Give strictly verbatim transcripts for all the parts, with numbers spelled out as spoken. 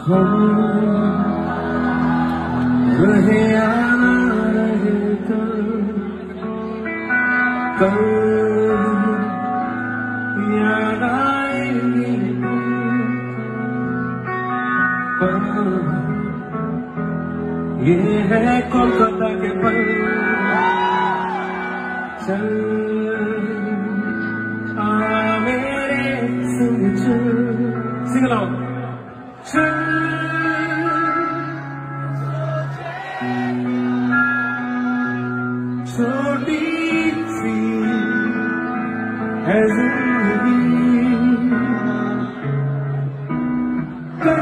हम रहे या ना रहे कल कल याद आएगी पल। ये है कोलकाता के पल। चल आ मेरे संग चल, सिंग अलोंग। चल छोटी सी है जिंदगी, कल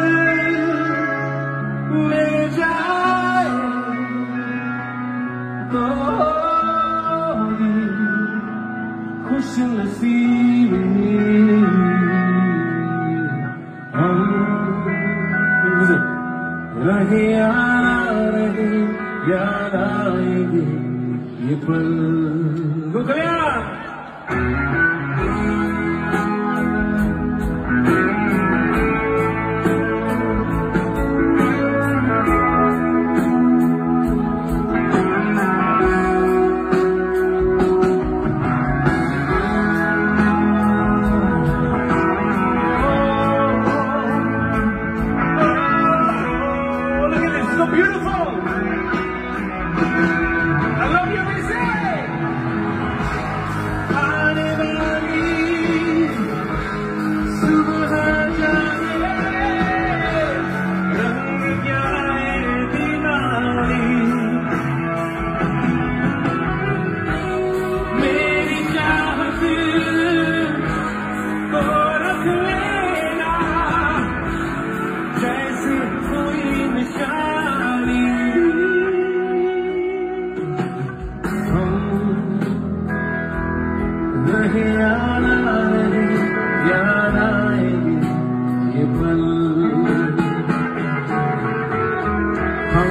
ले जाए तो खुश नसीबी हम रहे या ना रहे याद आएंगे ये पल। शुक्रिया। So beautiful. I love you, Miss. आने वाली सुबह जाने रंग क्या है दीवानी, मेरी चाहत को रख लेना जैसे कोई निशानी। रहे या ना रहे याद आएगी ये पल। हम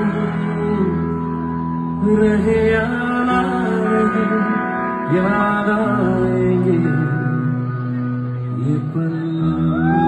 रहे या ना रहे याद आएंगे ये पल।